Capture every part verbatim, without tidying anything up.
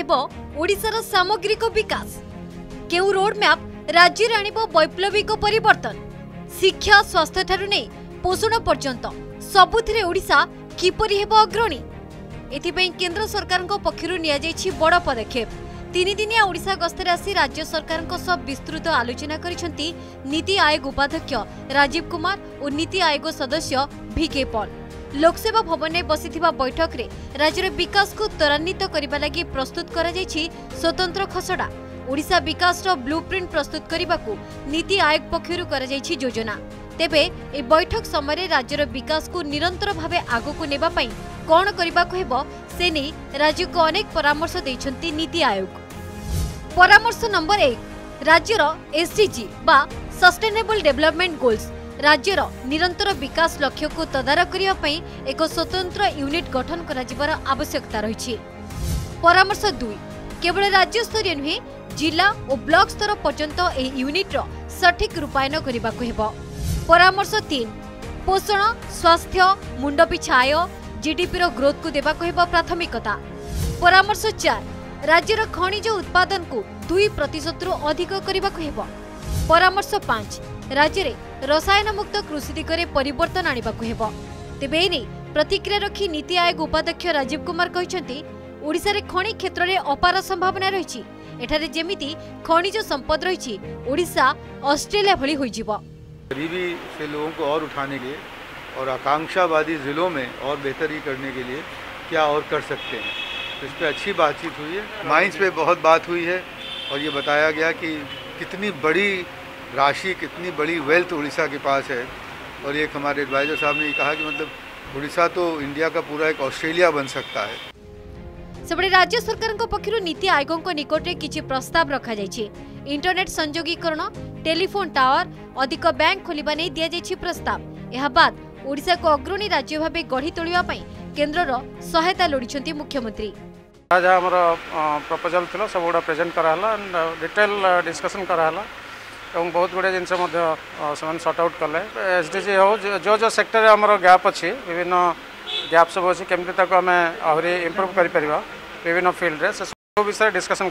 हेबो ओडिशार सामग्रिक विकास केउ रोड मैप राज्य रे आनिबो वैप्लविक परिवर्तन शिक्षा स्वास्थ्य ठारू नै पोषण पर्यंत सबुथिरे ओडिशा किपरि हेबो अग्रणी एथिपई केंद्र सरकार पक्षरु निया जायछि बड़ पदक्षेप तीन दिनिया ओडिशा गस्तर आसी राज्य सरकार सह विस्तृत आलोचना करिसेंती नीति आयोग उपाध्यक्ष राजीव कुमार और नीति आयोग सदस्य भिके पॉल लोकसेवा भवन में बसिथिबा बैठक रे राज्यर विकास को त्वरान्वित करबा लागि प्रस्तुत करा जायछि स्वतंत्र खसडा ओडिशा विकास रो ब्लूप्रिंट प्रस्तुत करबा को नीति आयोग पक्षरु करा जायछि योजना तेबे ए बैठक समय राज्यर विकास को निरंतर भावे आगो को नेबा पई कोन करबा को हेबो से नै राज्य को अनेक परामर्श दैछंती नीति आयोग। परामर्श नंबर एक राज्यर एसडीजी बा सस्टेनेबल डेवलपमेंट गोल्स राज्यर निरंतर विकास लक्ष्य को तदारख करबा पई एक स्वतंत्र यूनिट गठन करा जिबार आवश्यकता रहिछि। परामर्श दुई केवल राज्य स्तरीय नुहे जिला और ब्लॉक स्तर पर्यंत ए यूनिट रो सठिक रूपायन करबा को हेबो। परामर्श तीन पोषण स्वास्थ्य मुंडपिछा आय जीडीपी रो ग्रोथ को देबा को हेबो प्राथमिकता। परामर्श चार राज्यर खनिज उत्पादन को दुई प्रतिशत रु अधिक करबा को हेबो। परामर्श पांच राज्य रे रसायन मुक्त कृषि दिगरे परिवर्तन आनिबा को हेबो। तेबे एने प्रतिक्रिया रखी नीति आयोग उपाध्यक्ष राजीव कुमार कहिसेंती ओडिसा रे खनि क्षेत्र रे अपार संभावना रहिछि एठारे जेमिति खनिज संपद रहिछि ओडिसा ऑस्ट्रेलिया भली होई जिवो। गरीबी से लोगों को और उठाने के लिए और आकांक्षावादी जिलों में और बेहतरी करने के लिए क्या और कर सकते हैं, तो इस पर अच्छी बातचीत हुई है। माइंस पे बहुत बात हुई है और ये बताया गया कि कितनी बड़ी राशि कितनी बड़ी वेल्थ उड़ीसा के पास है और एक हमारे एडवाइजर साहब ने कहा कि मतलब उड़ीसा तो इंडिया का पूरा एक ऑस्ट्रेलिया बन सकता है। सबले राज्य सरकार पक्षरु नीति आयोग निकट में किछि प्रस्ताव रखा जायछि। इंटरनेट संयोगीकरण टेलीफोन टावर अधिक बैंक खोलिबा नै दिया जायछि प्रस्ताव। एहा बाद ओडिशा को अग्रणी राज्य भाबे गढ़ी तोलिबा पई केंद्रर सहायता लोडिछंती मुख्यमंत्री। जहाँ आमर प्रपोजल थिला सब गुड़ा प्रेजेंट कराला डिटेल डिस्कशन कराला और बहुत गुड़े जिनस सर्ट आउट कले एसडीजी हो जो जो सेक्टर आमर गैप अच्छी विभिन्न गैप सब अच्छी केमती ताको आम आहरी इम्प्रूव कर परिबा विभिन्न फील्ड रे से सब विषय डिस्कशन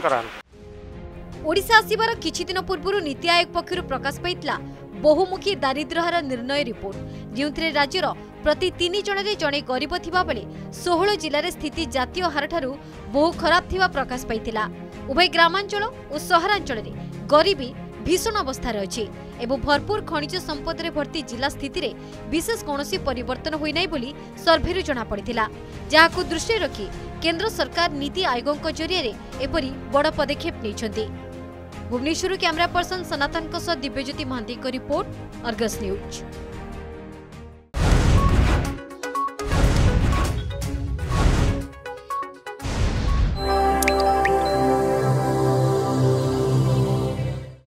कराला। ओडिशा आसीबार किछि दिन पूर्व नीति आयोग पक्षरु प्रकाश पाइतला बहुमुखी दारिद्र्य हार निर्णय रिपोर्ट जोंथरे राज्यर प्रति तीन जन रे जणे गरीब थिबा बेले सोलह जिल्ला रे स्थिति जातीय हार ठारू बहु खराब थिबा प्रकाश पाइतिला। उभय ग्रामांचल और सहरांचल रे गरीबी भीषण अवस्था अछि एवं भरपूर खनिज संपद रे भर्ती जिला स्थिति रे विशेष कोनोसी परिवर्तन होई नै बोली सर्भेरु जणा पड़िथिला जाहाकु दृष्टि रखी केंद्र सरकार नीति आयोगक जरिया रे एपरी बड़ पदक्षेप नैछंती। भुवनेश्वर कैमरा पर्सन सनातन दिव्यज्योति महांती को रिपोर्ट अर्गस न्यूज।